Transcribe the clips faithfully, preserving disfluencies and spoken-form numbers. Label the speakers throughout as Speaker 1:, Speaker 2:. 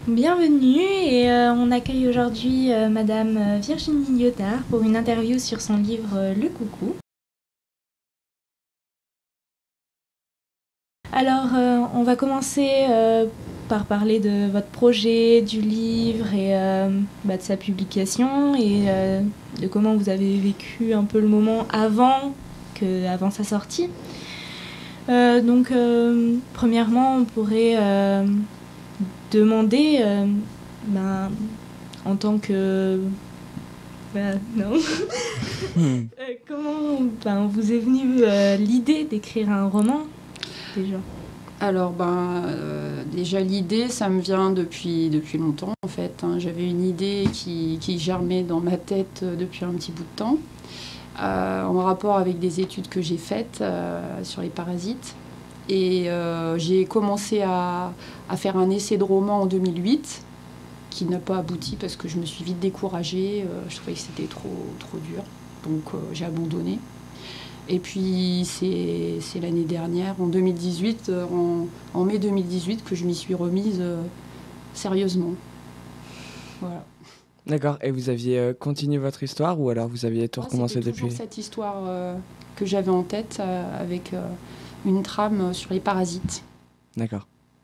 Speaker 1: bienvenue et euh, on accueille aujourd'hui euh, Madame Virginie Liotard pour une interview sur son livre euh, Le Coucou. Alors, euh, on va commencer euh, par parler de votre projet, du livre et euh, bah, de sa publication et euh, de comment vous avez vécu un peu le moment avant, que, avant sa sortie. Euh, donc, euh, premièrement, on pourrait euh, demander, euh, ben, en tant que... Ben, non. euh, comment ben, vous est venue euh, l'idée d'écrire un roman, déjà ?
Speaker 2: Alors, ben, euh, déjà, l'idée, ça me vient depuis, depuis longtemps, en fait. Hein. J'avais une idée qui, qui germait dans ma tête depuis un petit bout de temps, euh, en rapport avec des études que j'ai faites euh, sur les parasites. Et euh, j'ai commencé à, à faire un essai de roman en deux mille huit, qui n'a pas abouti parce que je me suis vite découragée. Euh, je trouvais que c'était trop, trop dur, donc euh, j'ai abandonné. Et puis, c'est, c'est l'année dernière, en deux mille dix-huit, en, en mai deux mille dix-huit, que je m'y suis remise euh, sérieusement. Voilà.
Speaker 3: D'accord. Et vous aviez euh, continué votre histoire ou alors vous aviez tout
Speaker 2: Moi,
Speaker 3: recommencé
Speaker 2: c'était
Speaker 3: depuis ?
Speaker 2: toujours cette histoire euh, que j'avais en tête euh, avec euh, une trame sur les parasites.
Speaker 3: D'accord.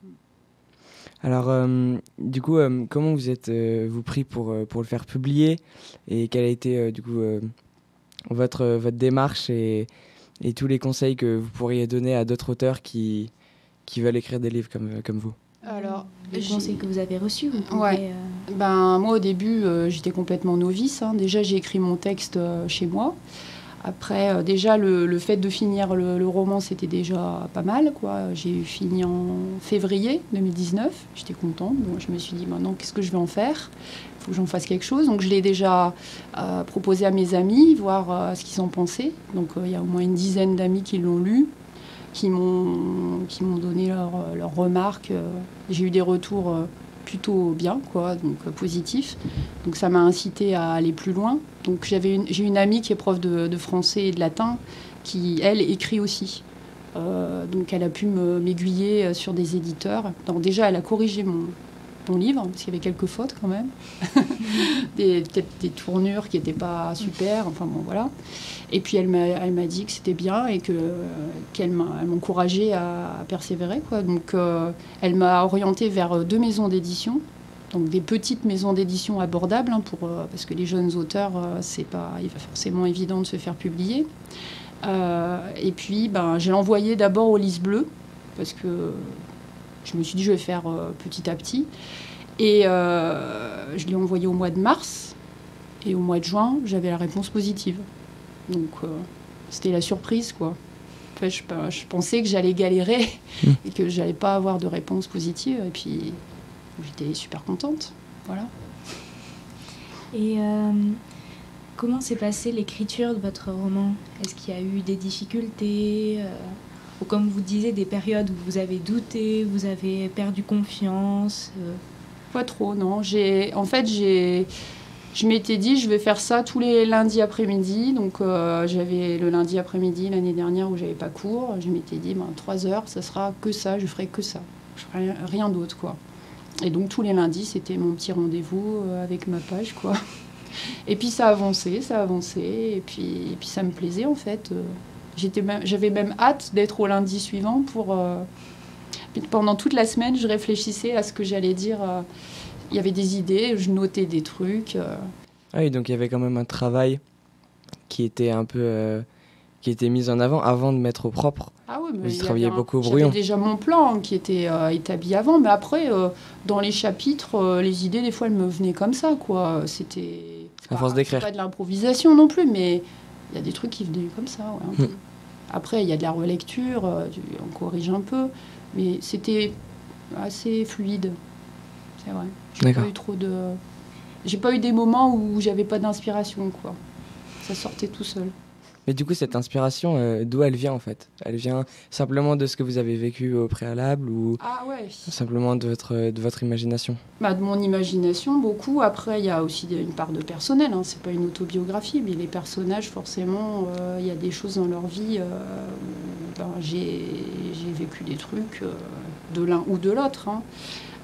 Speaker 3: Alors, euh, du coup, euh, comment vous êtes euh, vous pris pour, euh, pour le faire publier et quelle a été euh, du coup euh, votre, euh, votre démarche et, et tous les conseils que vous pourriez donner à d'autres auteurs qui, qui veulent écrire des livres comme, comme vous ?
Speaker 2: Alors,
Speaker 1: les
Speaker 2: j'ai-
Speaker 1: conseils que vous avez reçus, vous pouvez,
Speaker 2: Ouais.
Speaker 1: euh,
Speaker 2: Ben, moi, au début, euh, j'étais complètement novice. Hein. Déjà, j'ai écrit mon texte euh, chez moi. Après, euh, déjà, le, le fait de finir le, le roman, c'était déjà pas mal, quoi. J'ai fini en février deux mille dix-neuf. J'étais contente. Donc, je me suis dit, maintenant, qu'est-ce que je vais en faire ? Il faut que j'en fasse quelque chose. Donc, je l'ai déjà euh, proposé à mes amis, voir euh, ce qu'ils en pensaient. Donc, euh, il y a au moins une dizaine d'amis qui l'ont lu, qui m'ont, qui m'ont donné leurs leurs remarques. J'ai eu des retours euh, plutôt bien, quoi, donc euh, positifs. Donc ça m'a incité à aller plus loin. Donc j'avais une, j'ai une amie qui est prof de, de français et de latin, qui, elle, écrit aussi. Euh, donc elle a pu me, m'aiguiller sur des éditeurs. Donc déjà, elle a corrigé mon, mon livre, parce qu'il y avait quelques fautes quand même. des, peut-être des tournures qui n'étaient pas super, enfin bon, voilà. Et puis elle m'a, elle m'a dit que c'était bien et que, qu'elle m'a, elle m'encourageait à, à persévérer, quoi. Donc euh, elle m'a orientée vers deux maisons d'édition, donc des petites maisons d'édition abordables, hein, pour, euh, parce que les jeunes auteurs, euh, c'est pas forcément évident de se faire publier. Euh, et puis ben, j'ai envoyé d'abord au Lys Bleu, parce que je me suis dit je vais faire euh, petit à petit. Et euh, je l'ai envoyé au mois de mars. Et au mois de juin, j'avais la réponse positive. Donc, euh, c'était la surprise, quoi. Enfin, je, je pensais que j'allais galérer mmh. et que j'allais pas avoir de réponse positive. Et puis, j'étais super contente. Voilà.
Speaker 1: Et euh, comment s'est passée l'écriture de votre roman ? Est-ce qu'il y a eu des difficultés euh, ou comme vous disiez, des périodes où vous avez douté, vous avez perdu confiance euh...
Speaker 2: Pas trop, non. J'ai, en fait, j'ai... Je m'étais dit, je vais faire ça tous les lundis après-midi. Donc, euh, j'avais le lundi après-midi l'année dernière où j'avais pas cours. Je m'étais dit, ben, trois heures, ça sera que ça, je ferai que ça. Je ferai rien, rien d'autre, quoi. Et donc, tous les lundis, c'était mon petit rendez-vous euh, avec ma page, quoi. Et puis, ça avançait, ça avançait. Et puis, et puis ça me plaisait, en fait. J'étais même, j'avais même hâte d'être au lundi suivant pour... Euh, pendant toute la semaine, je réfléchissais à ce que j'allais dire... Euh, il y avait des idées, je notais des trucs. Euh...
Speaker 3: Ah oui, donc il y avait quand même un travail qui était un peu, euh, qui était mis en avant avant de mettre au propre.
Speaker 2: Ah oui, mais
Speaker 3: vous travailliez
Speaker 2: un...
Speaker 3: beaucoup au brouillon.
Speaker 2: J'avais déjà mon plan qui était euh, établi avant, mais après, euh, dans les chapitres, euh, les idées, des fois, elles me venaient comme ça, quoi. C'était...
Speaker 3: À force d'écrire.
Speaker 2: C'est pas de l'improvisation non plus, mais il y a des trucs qui venaient comme ça, ouais,
Speaker 3: hum.
Speaker 2: Après, il y a de la relecture, euh, on corrige un peu, mais c'était assez fluide. C'est vrai. J'ai pas eu trop de... J'ai pas eu des moments où j'avais pas d'inspiration, quoi. Ça sortait tout seul.
Speaker 3: Mais du coup, cette inspiration, euh, d'où elle vient, en fait ? Elle vient simplement de ce que vous avez vécu au préalable ou
Speaker 2: ah ouais.
Speaker 3: simplement de votre, de votre imagination ?
Speaker 2: Bah, de mon imagination, beaucoup. Après, il y a aussi une part de personnel. Hein. C'est pas une autobiographie, mais les personnages, forcément, il euh, y a des choses dans leur vie. Euh, ben, j'ai, j'ai vécu des trucs euh, de l'un ou de l'autre. Hein.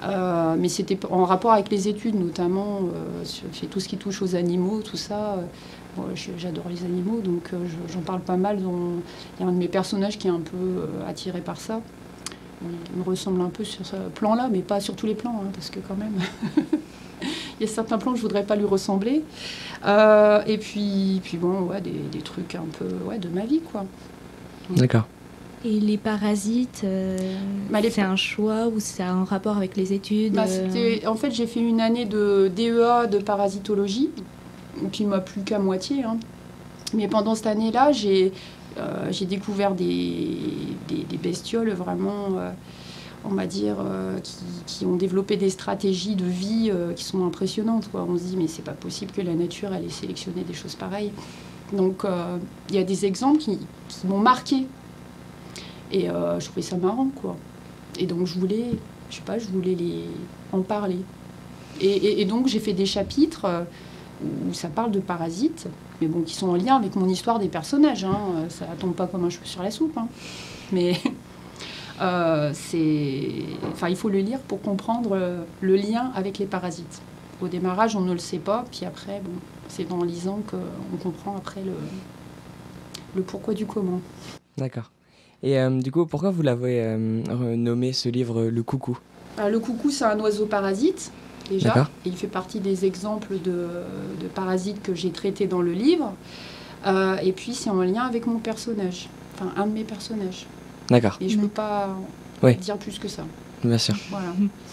Speaker 2: Euh, mais c'était en rapport avec les études, notamment. Euh, sur, sur tout ce qui touche aux animaux, tout ça. Euh, bon, j'adore les animaux, donc euh, j'en parle pas mal. Il y a un de mes personnages qui est un peu euh, attiré par ça. Il me ressemble un peu sur ce plan-là, mais pas sur tous les plans, hein, parce que quand même, il y a certains plans que je voudrais pas lui ressembler. Euh, et puis, puis bon, ouais, des, des trucs un peu ouais, de ma vie, quoi.
Speaker 3: D'accord.
Speaker 1: Et les parasites, euh, bah, les... c'est un choix ou c'est un rapport avec les études?
Speaker 2: bah, c'était... En fait, j'ai fait une année de D E A de parasitologie, qui m'a plu qu'à moitié. Hein. Mais pendant cette année-là, j'ai... Euh, j'ai découvert des, des, des bestioles vraiment, euh, on va dire, euh, qui, qui ont développé des stratégies de vie euh, qui sont impressionnantes, quoi. On se dit, mais c'est pas possible que la nature, elle ait sélectionné des choses pareilles. Donc, il euh, y a des exemples qui, qui m'ont marqué. Et euh, je trouvais ça marrant, quoi. Et donc, je voulais, je sais pas, je voulais les, en parler. Et, et, et donc, j'ai fait des chapitres euh, où ça parle de parasites, mais bon, qui sont en lien avec mon histoire des personnages. Hein. Ça ne tombe pas comme un cheveu sur la soupe. Hein. Mais euh, c'est... Enfin, il faut le lire pour comprendre le lien avec les parasites. Au démarrage, on ne le sait pas. Puis après, bon, c'est en lisant qu'on comprend après le, le pourquoi du comment.
Speaker 3: D'accord. Et euh, du coup, pourquoi vous l'avez euh, nommé ce livre, Le Coucou?
Speaker 2: Alors, le coucou, c'est un oiseau parasite. Déjà, et il fait partie des exemples de, de parasites que j'ai traités dans le livre. Euh, et puis, c'est en lien avec mon personnage, enfin, un de mes personnages.
Speaker 3: D'accord.
Speaker 2: Et je ne peux pas
Speaker 3: oui.
Speaker 2: dire plus que ça.
Speaker 3: Bien sûr.
Speaker 2: Voilà.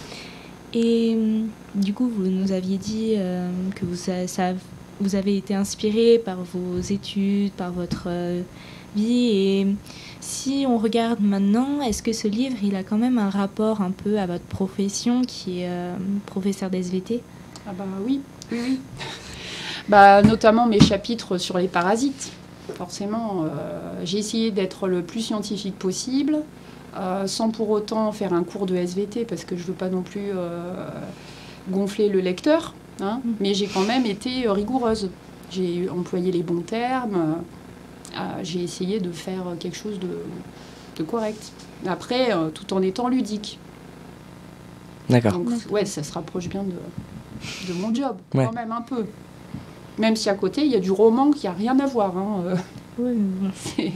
Speaker 1: Et du coup, vous nous aviez dit euh, que vous, ça, ça, vous avez été inspiré par vos études, par votre euh, vie. Et si on regarde maintenant, est-ce que ce livre, il a quand même un rapport un peu à votre profession, qui est euh, professeur d'S V T?
Speaker 2: Ah bah oui, oui, oui. Bah, notamment mes chapitres sur les parasites. Forcément, euh, j'ai essayé d'être le plus scientifique possible, euh, sans pour autant faire un cours de S V T, parce que je ne veux pas non plus euh, gonfler le lecteur. Hein, mmh. Mais j'ai quand même été rigoureuse. J'ai employé les bons termes. Euh, j'ai essayé de faire quelque chose de, de correct. Après, euh, tout en étant ludique.
Speaker 3: D'accord.
Speaker 2: Donc, ouais, ça se rapproche bien de, de mon job,
Speaker 3: ouais.
Speaker 2: quand même un peu. Même si à côté, il y a du roman qui n'a rien à voir. Hein. Euh,
Speaker 1: oui,
Speaker 2: c'est...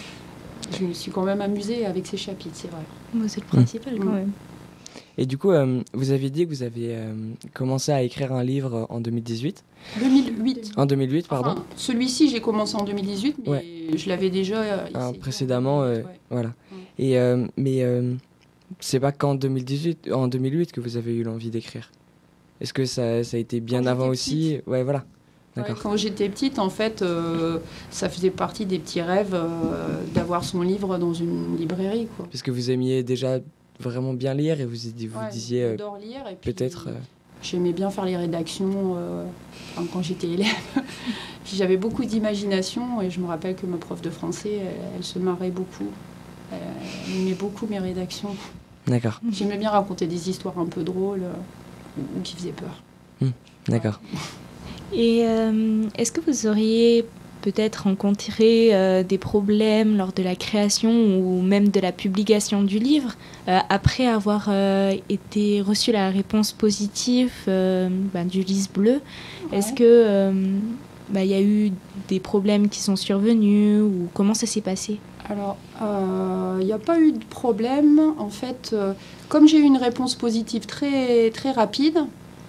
Speaker 2: Je me suis quand même amusée avec ces chapitres, c'est vrai.
Speaker 1: Moi, c'est le principal, mmh. quand même.
Speaker 3: Et du coup, euh, vous avez dit que vous avez euh, commencé à écrire un livre en deux mille dix-huit.
Speaker 2: deux mille huit.
Speaker 3: En deux mille huit, pardon.
Speaker 2: Enfin, celui-ci, j'ai commencé en deux mille dix-huit, mais ouais. je l'avais déjà... Euh,
Speaker 3: ah, précédemment, euh, ouais. voilà. Mmh. Et, euh, mais euh, c'est pas qu'en deux mille dix-huit, en deux mille huit que vous avez eu l'envie d'écrire. Est-ce que ça, ça a été bien
Speaker 2: quand
Speaker 3: avant aussi? Ouais, voilà.
Speaker 2: Ouais, quand j'étais petite, en fait, euh, ça faisait partie des petits rêves euh, d'avoir son livre dans une librairie, quoi.
Speaker 3: Parce que vous aimiez déjà vraiment bien lire et vous vous
Speaker 2: ouais,
Speaker 3: disiez euh,
Speaker 2: j'adore lire et puis
Speaker 3: peut-être. Euh...
Speaker 2: J'aimais bien faire les rédactions euh, enfin, quand j'étais élève. Puis j'avais beaucoup d'imagination et je me rappelle que ma prof de français, elle, elle se marrait beaucoup. Elle aimait beaucoup mes rédactions.
Speaker 3: D'accord.
Speaker 2: J'aimais bien raconter des histoires un peu drôles euh, ou qui faisaient peur.
Speaker 3: Mmh, d'accord.
Speaker 2: Ouais.
Speaker 1: Et euh, est-ce que vous auriez peut-être rencontré euh, des problèmes lors de la création ou même de la publication du livre, euh, après avoir euh, été reçu la réponse positive euh, bah, du Lys bleu? Ouais. Est-ce que euh, bah, y a eu des problèmes qui sont survenus ou comment ça s'est passé?
Speaker 2: Alors, il euh, n'y a pas eu de problème. En fait, euh, comme j'ai eu une réponse positive très, très rapide,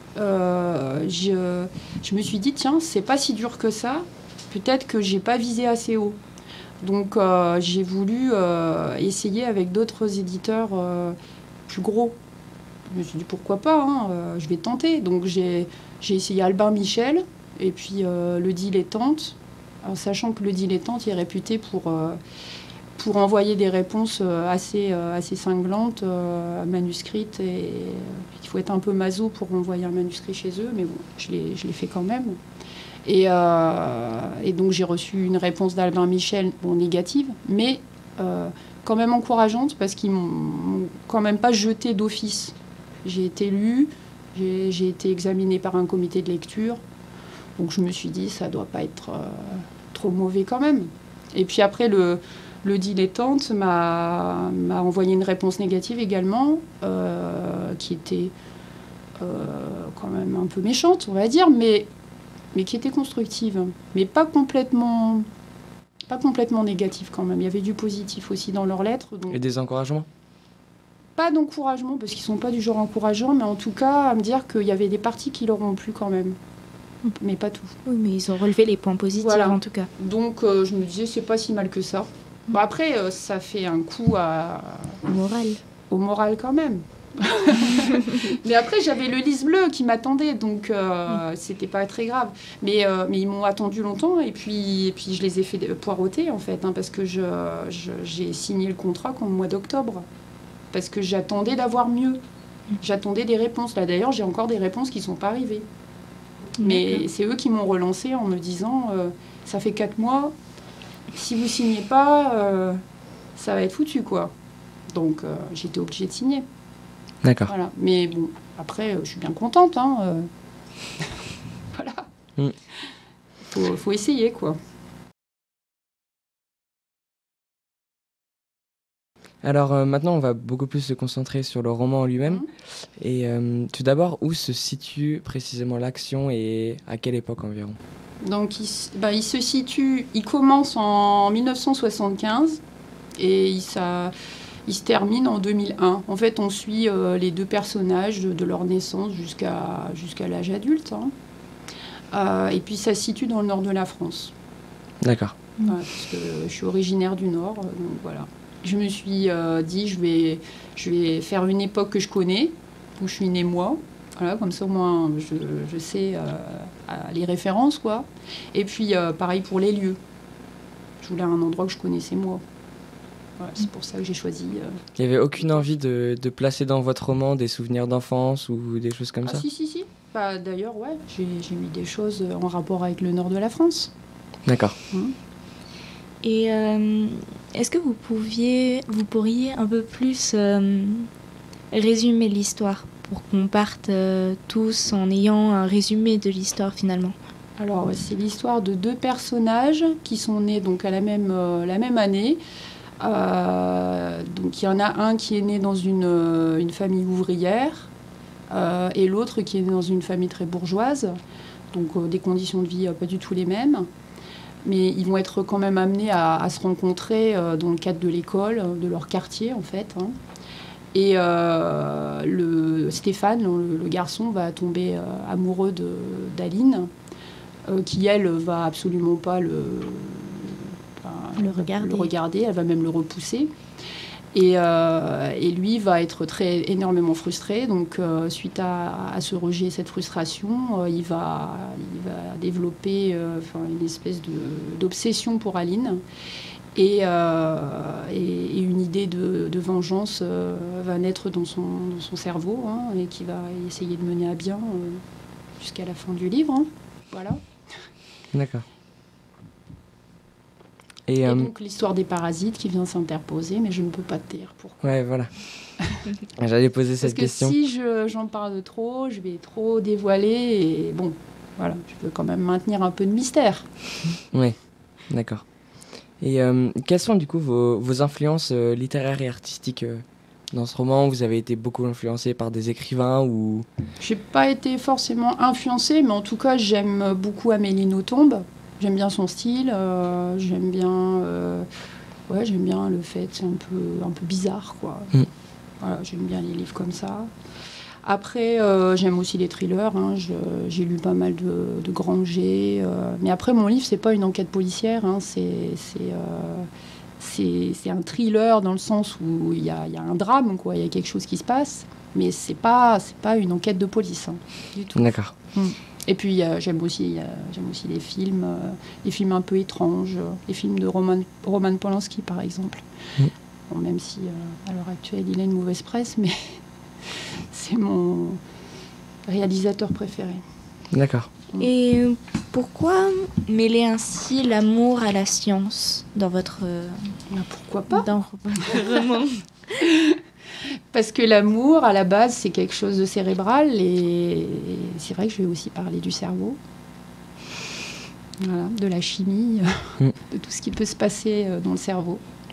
Speaker 2: Euh, je, je me suis dit, tiens, c'est pas si dur que ça, peut-être que j'ai pas visé assez haut. Donc euh, j'ai voulu euh, essayer avec d'autres éditeurs euh, plus gros. Je me suis dit, pourquoi pas, hein, euh, je vais tenter. Donc j'ai, j'ai essayé Albin Michel et puis euh, Le Dilettante, en sachant que Le Dilettante est réputé pour... Euh, pour envoyer des réponses assez, assez cinglantes, euh, manuscrites. Et il faut être un peu maso pour envoyer un manuscrit chez eux, mais bon, je l'ai, je l'ai fait quand même. Et, euh, et donc j'ai reçu une réponse d'Albin Michel, bon, négative, mais euh, quand même encourageante, parce qu'ils m'ont quand même pas jeté d'office. J'ai été lue, j'ai, j'ai été examinée par un comité de lecture, donc je me suis dit, ça doit pas être euh, trop mauvais quand même. Et puis après, le... Le dilettante m'a m'a envoyé une réponse négative également, euh, qui était euh, quand même un peu méchante, on va dire, mais, mais qui était constructive. Mais pas complètement, pas complètement négative quand même. Il y avait du positif aussi dans leurs lettres. Donc...
Speaker 3: Et des encouragements?
Speaker 2: Pas d'encouragement, parce qu'ils ne sont pas du genre encourageant, mais en tout cas, à me dire qu'il y avait des parties qui leur ont plu quand même. Mais pas tout.
Speaker 1: Oui, mais ils ont relevé les points positifs,
Speaker 2: voilà.
Speaker 1: En tout cas.
Speaker 2: Donc, euh, je me disais, c'est pas si mal que ça. Bon, après, euh, ça fait un coup à...
Speaker 1: Au moral.
Speaker 2: Au moral quand même. Mais après, j'avais le lys bleu qui m'attendait, donc euh, c'était pas très grave. Mais, euh, mais ils m'ont attendu longtemps, et puis, et puis je les ai fait poireauter, en fait, hein, parce que je, je, j'ai signé le contrat qu'au mois d'octobre. Parce que j'attendais d'avoir mieux. J'attendais des réponses. Là, d'ailleurs, j'ai encore des réponses qui sont pas arrivées. Mais c'est eux qui m'ont relancé en me disant euh, ça fait quatre mois, si vous signez pas, euh, ça va être foutu, quoi. Donc, euh, j'étais obligée de signer.
Speaker 3: D'accord.
Speaker 2: Voilà. Mais bon, après, euh, je suis bien contente. Hein, euh. Voilà.
Speaker 3: Mm.
Speaker 2: Faut, faut essayer, quoi.
Speaker 3: Alors euh, maintenant, on va beaucoup plus se concentrer sur le roman en lui-même.
Speaker 2: Mmh.
Speaker 3: Et euh, tout d'abord, où se situe précisément l'action et à quelle époque environ?
Speaker 2: Donc, il, bah, il se situe, il commence en mille neuf cent soixante-quinze et il, ça, il se termine en deux mille un. En fait, on suit euh, les deux personnages de, de leur naissance jusqu'à, jusqu'à l'âge adulte. Hein. Euh, et puis, ça se situe dans le nord de la France.
Speaker 3: D'accord.
Speaker 2: Ouais, parce que je suis originaire du nord, donc voilà. Je me suis euh, dit, je vais, je vais faire une époque que je connais, où je suis née moi. Voilà, comme ça, au moins, je, je sais euh, les références, quoi. Et puis, euh, pareil pour les lieux. Je voulais un endroit que je connaissais moi. Voilà, c'est pour ça que j'ai choisi. Euh...
Speaker 3: Il n'y avait aucune envie de, de placer dans votre roman des souvenirs d'enfance ou des choses comme
Speaker 2: ah,
Speaker 3: ça?
Speaker 2: Si, si, si. Bah, d'ailleurs, ouais, j'ai, j'ai mis des choses en rapport avec le nord de la France.
Speaker 3: D'accord.
Speaker 2: Mmh.
Speaker 1: Et euh, est-ce que vous pouviez, vous pourriez un peu plus euh, résumer l'histoire pour qu'on parte euh, tous en ayant un résumé de l'histoire finalement?
Speaker 2: Alors, c'est l'histoire de deux personnages qui sont nés donc à la même, euh, la même année. Euh, donc, il y en a un qui est né dans une, euh, une famille ouvrière euh, et l'autre qui est né dans une famille très bourgeoise. Donc, euh, des conditions de vie euh, pas du tout les mêmes. Mais ils vont être quand même amenés à, à se rencontrer euh, dans le cadre de l'école, de leur quartier en fait. Hein. Et euh, le, Stéphane, le, le garçon, va tomber euh, amoureux de, d'Aline, euh, qui elle va absolument pas le, enfin,
Speaker 1: le, regarder.
Speaker 2: le regarder, elle va même le repousser. Et, euh, et lui va être très, énormément frustré. Donc, euh, suite à, à ce rejet, cette frustration, euh, il, va, il va développer euh, enfin, une espèce de, d'obsession pour Aline. Et, euh, et, et une idée de, de vengeance euh, va naître dans son, dans son cerveau hein, et qui va essayer de mener à bien euh, jusqu'à la fin du livre. Hein. Voilà.
Speaker 3: D'accord.
Speaker 2: Et,
Speaker 3: Et,
Speaker 2: et
Speaker 3: euh,
Speaker 2: donc l'histoire des parasites qui vient s'interposer, mais je ne peux pas te dire pourquoi.
Speaker 3: Ouais, voilà. J'allais poser cette question.
Speaker 2: Parce que si je, j'en parle de trop, je vais trop dévoiler et bon, voilà, je veux quand même maintenir un peu de mystère.
Speaker 3: Oui, d'accord. Et euh, quelles sont du coup vos, vos influences euh, littéraires et artistiques euh, dans ce roman? Vous avez été beaucoup influencé par des écrivains ou...
Speaker 2: J'ai pas été forcément influencée, mais en tout cas, j'aime beaucoup Amélie Nothomb. J'aime bien son style, euh, j'aime bien, euh, ouais, j'aime bien le fait, c'est un peu, un peu bizarre, quoi. Mm. Voilà, j'aime bien les livres comme ça. Après, euh, j'aime aussi les thrillers. Hein, je, j'ai lu pas mal de, de Granger. Euh, mais après, mon livre, c'est pas une enquête policière. Hein, c'est, c'est, euh, c'est, c'est un thriller dans le sens où il y a, y a un drame, quoi. Il y a quelque chose qui se passe. Mais c'est pas, c'est pas une enquête de police, hein, du tout.
Speaker 3: D'accord.
Speaker 2: Mm. Et puis euh, j'aime aussi, euh, j'aime aussi les films, euh, les films un peu étranges, euh, les films de Roman, Roman Polanski par exemple. Mm. Bon, même si euh, à l'heure actuelle il a une mauvaise presse, mais c'est mon réalisateur préféré.
Speaker 3: D'accord.
Speaker 2: Mm.
Speaker 1: Et pourquoi mêler ainsi l'amour à la science dans votre... Euh,
Speaker 2: ben, pourquoi pas
Speaker 1: dans votre roman?
Speaker 2: Parce que l'amour, à la base, c'est quelque chose de cérébral et c'est vrai que je vais aussi parler du cerveau, voilà, de la chimie, mm. de tout ce qui peut se passer dans le cerveau.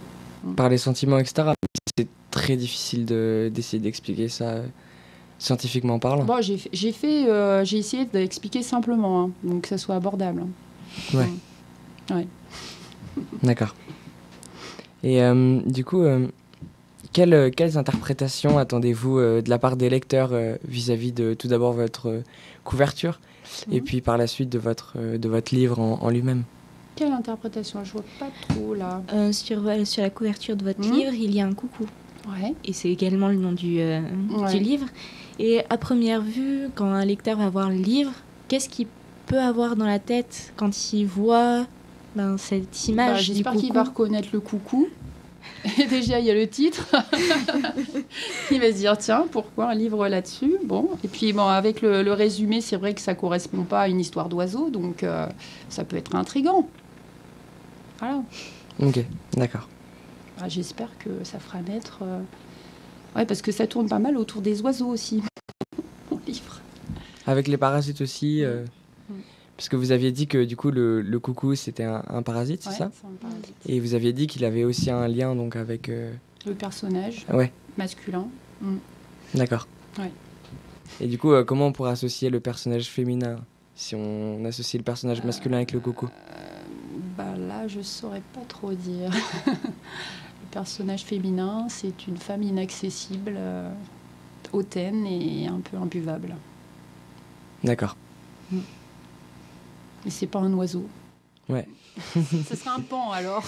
Speaker 3: par les sentiments, et cetera. C'est très difficile de, d'essayer d'expliquer ça euh, scientifiquement parlant.
Speaker 2: Bon, j'ai, j'ai, fait, euh, j'ai essayé d'expliquer simplement, hein, donc que ça soit abordable.
Speaker 3: Ouais.
Speaker 2: Mmh. Ouais.
Speaker 3: D'accord. Et euh, du coup, euh, quelles, quelles interprétations attendez-vous euh, de la part des lecteurs euh, vis-à-vis de tout d'abord votre euh, couverture mmh. et puis par la suite de votre, euh, de votre livre en, en lui-même?
Speaker 2: Quelle interprétation? Je vois pas trop là.
Speaker 1: Euh, sur, sur la couverture de votre mmh. livre, il y a un coucou.
Speaker 2: Ouais.
Speaker 1: Et c'est également le nom du, euh,
Speaker 2: ouais.
Speaker 1: du livre. Et à première vue, quand un lecteur va voir le livre, qu'est-ce qu'il peut avoir dans la tête quand il voit ben, cette image
Speaker 2: bah,
Speaker 1: du
Speaker 2: j'espère
Speaker 1: coucou?
Speaker 2: qu'il va reconnaître le coucou. Et déjà, il y a le titre. Il va se dire, tiens, pourquoi un livre là-dessus? Bon. Et puis, bon, avec le, le résumé, c'est vrai que ça ne correspond pas à une histoire d'oiseau, donc euh, ça peut être intriguant. Voilà.
Speaker 3: Ok, d'accord.
Speaker 2: Ah, j'espère que ça fera naître... Euh... Ouais, parce que ça tourne pas mal autour des oiseaux aussi, mon livre.
Speaker 3: Avec les parasites aussi euh... mmh. Parce que vous aviez dit que du coup le, le coucou c'était un, un parasite, c'est
Speaker 2: ouais,
Speaker 3: ça?
Speaker 2: C'est un parasite.
Speaker 3: Et vous aviez dit qu'il avait aussi un lien donc avec... Euh...
Speaker 2: Le personnage
Speaker 3: ouais.
Speaker 2: masculin. Mmh.
Speaker 3: D'accord.
Speaker 2: Ouais.
Speaker 3: Et du coup, euh, comment on pourrait associer le personnage féminin si on associe le personnage masculin euh, avec le coucou?
Speaker 2: euh, bah Là, je saurais pas trop dire. Le personnage féminin, c'est une femme inaccessible, euh, hautaine et un peu imbuvable.
Speaker 3: D'accord.
Speaker 2: Mmh. Mais c'est pas un oiseau.
Speaker 3: Ouais.
Speaker 2: Ce serait un paon alors.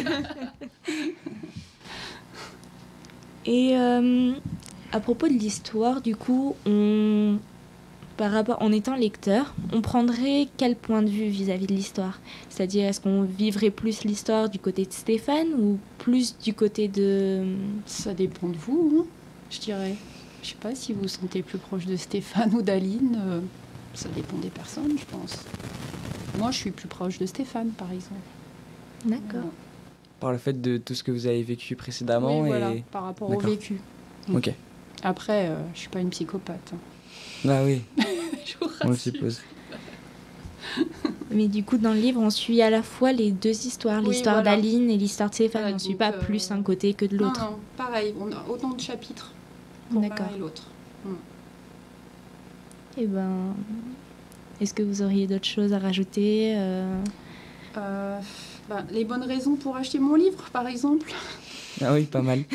Speaker 1: Et euh, à propos de l'histoire, du coup, on, par rapport, en étant lecteur, on prendrait quel point de vue vis-à-vis de l'histoire? C'est-à-dire, est-ce qu'on vivrait plus l'histoire du côté de Stéphane ou plus du côté de...
Speaker 2: Ça dépend de vous, hein, je dirais. Je sais pas si vous vous sentez plus proche de Stéphane ou d'Aline. Euh, ça dépend des personnes, je pense. Moi, je suis plus proche de Stéphane, par exemple.
Speaker 1: D'accord.
Speaker 2: Ouais.
Speaker 3: Par le fait de tout ce que vous avez vécu précédemment.
Speaker 2: Oui, voilà,
Speaker 3: et...
Speaker 2: par rapport
Speaker 3: D'accord.
Speaker 2: au vécu.
Speaker 3: Ok.
Speaker 2: Après, euh, je suis pas une psychopathe.
Speaker 3: Ah oui,
Speaker 2: je vous
Speaker 3: on le
Speaker 2: rassure.
Speaker 3: suppose.
Speaker 1: Mais du coup, dans le livre, on suit à la fois les deux histoires,
Speaker 2: Oui,
Speaker 1: l'histoire
Speaker 2: voilà.
Speaker 1: d'Aline et l'histoire de Stéphane.
Speaker 2: Voilà,
Speaker 1: on ne suit
Speaker 2: donc,
Speaker 1: pas
Speaker 2: euh...
Speaker 1: plus un côté que de l'autre.
Speaker 2: Non, non, pareil, on a autant de chapitres pour l'un et l'autre. Mm.
Speaker 1: Et ben, est-ce que vous auriez d'autres choses à rajouter euh...
Speaker 2: Euh, ben, les bonnes raisons pour acheter mon livre, par exemple.
Speaker 3: Ah oui, pas mal.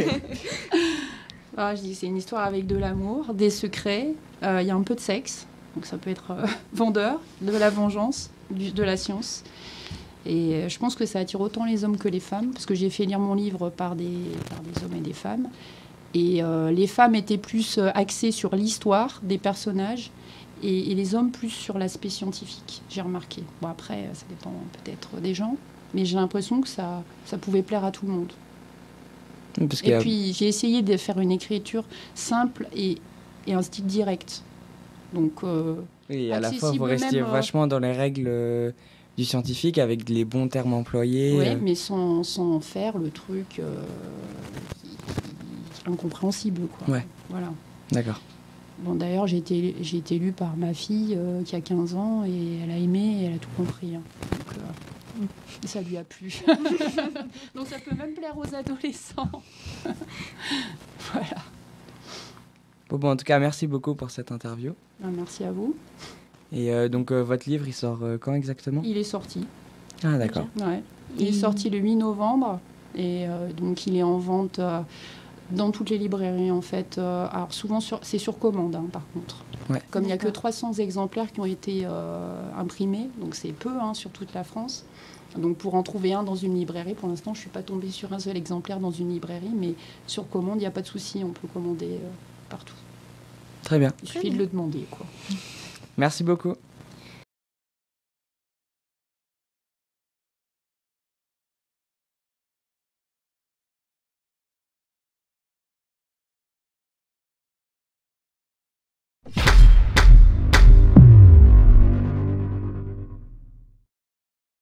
Speaker 2: Ah, je dis, c'est une histoire avec de l'amour, des secrets, il euh, y a un peu de sexe, donc ça peut être euh, vendeur, de la vengeance, du, de la science. Et euh, je pense que ça attire autant les hommes que les femmes, parce que j'ai fait lire mon livre par des, par des hommes et des femmes. Et euh, les femmes étaient plus euh, axées sur l'histoire des personnages, et, et les hommes plus sur l'aspect scientifique, j'ai remarqué. Bon, après, ça dépend peut-être des gens, mais j'ai l'impression que ça, ça pouvait plaire à tout le monde.
Speaker 3: Parce
Speaker 2: et
Speaker 3: a...
Speaker 2: puis j'ai essayé de faire une écriture simple et, et un style direct. Donc, euh,
Speaker 3: oui, à la fois vous restiez
Speaker 2: même,
Speaker 3: vachement dans les règles euh, du scientifique avec les bons termes employés.
Speaker 2: Oui,
Speaker 3: euh...
Speaker 2: mais sans, sans faire le truc euh, qui, qui est incompréhensible, quoi.
Speaker 3: Ouais.
Speaker 2: Voilà.
Speaker 3: D'accord.
Speaker 2: Bon, d'ailleurs, j'ai été, j'ai été élue par ma fille euh, qui a quinze ans et elle a aimé et elle a tout compris. Hein. Donc, euh, ça lui a plu. Donc ça peut même plaire aux adolescents. Voilà.
Speaker 3: Bon, bon, en tout cas, merci beaucoup pour cette interview.
Speaker 2: Ben, merci à vous.
Speaker 3: Et euh, donc, euh, votre livre, il sort euh, quand exactement?
Speaker 2: Il est sorti.
Speaker 3: Ah, d'accord.
Speaker 2: Ouais. Il est sorti le huit novembre. Et euh, donc, il est en vente euh, dans toutes les librairies, en fait. Euh, alors, souvent, sur, c'est sur commande, hein, par contre.
Speaker 3: Ouais.
Speaker 2: Comme il n'y a que trois cents exemplaires qui ont été euh, imprimés, donc c'est peu hein, sur toute la France. Donc pour en trouver un dans une librairie, pour l'instant, je ne suis pas tombée sur un seul exemplaire dans une librairie, mais sur commande, il n'y a pas de souci, on peut commander euh, partout.
Speaker 3: Très bien.
Speaker 2: Il suffit de le demander, quoi.
Speaker 3: Merci beaucoup.